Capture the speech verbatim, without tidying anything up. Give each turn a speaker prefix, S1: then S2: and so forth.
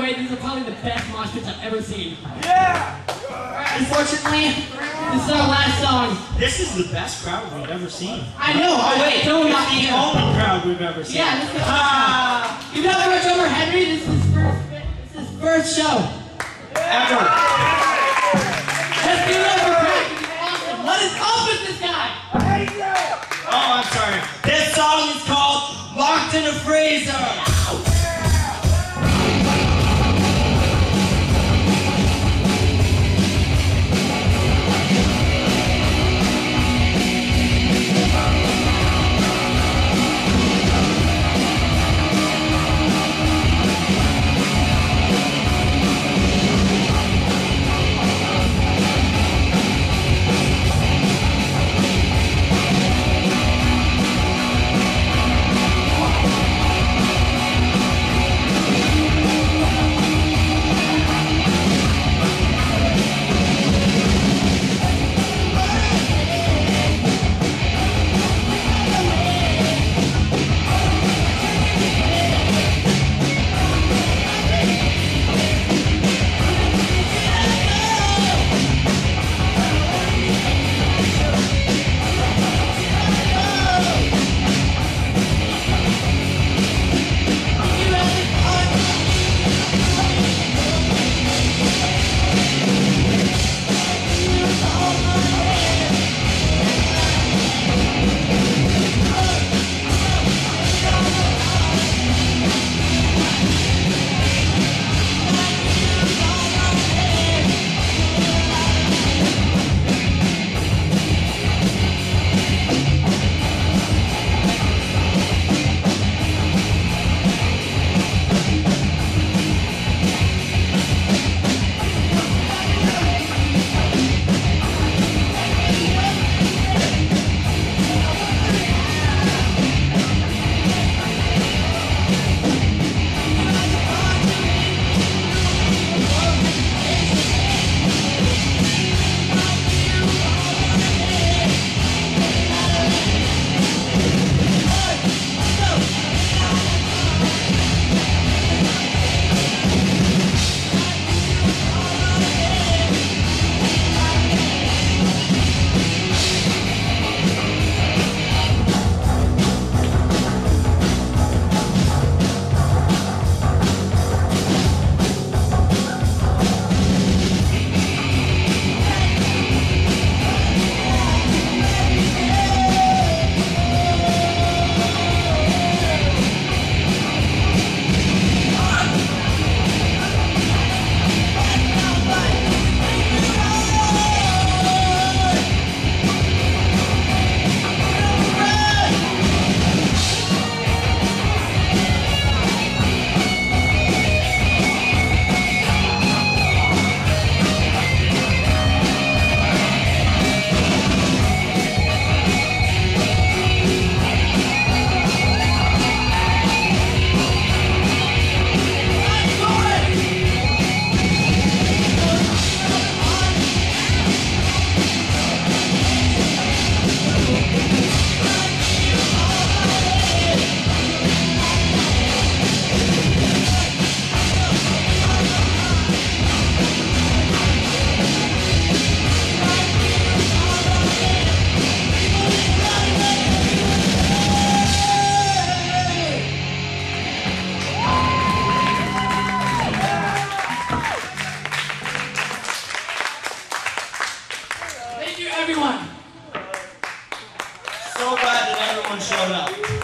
S1: way, these are probably the best mosh pits I've ever seen.
S2: Yeah!
S1: Unfortunately, this is our last song.
S2: This is the best crowd we've ever seen.
S1: I know. Oh wait, no,
S2: It's
S1: not
S2: the
S1: here.
S2: only crowd we've ever seen.
S1: Yeah, this is the
S2: Ah!
S1: You know our drummer Henry. This is his first. This is his first show
S2: Ever.
S1: Let's give it up for Craig. Awesome. What is up with this guy?
S2: Oh, I'm sorry. This song is called Locked in a Freezer.
S1: Thank you, everyone.
S2: So glad that everyone showed up.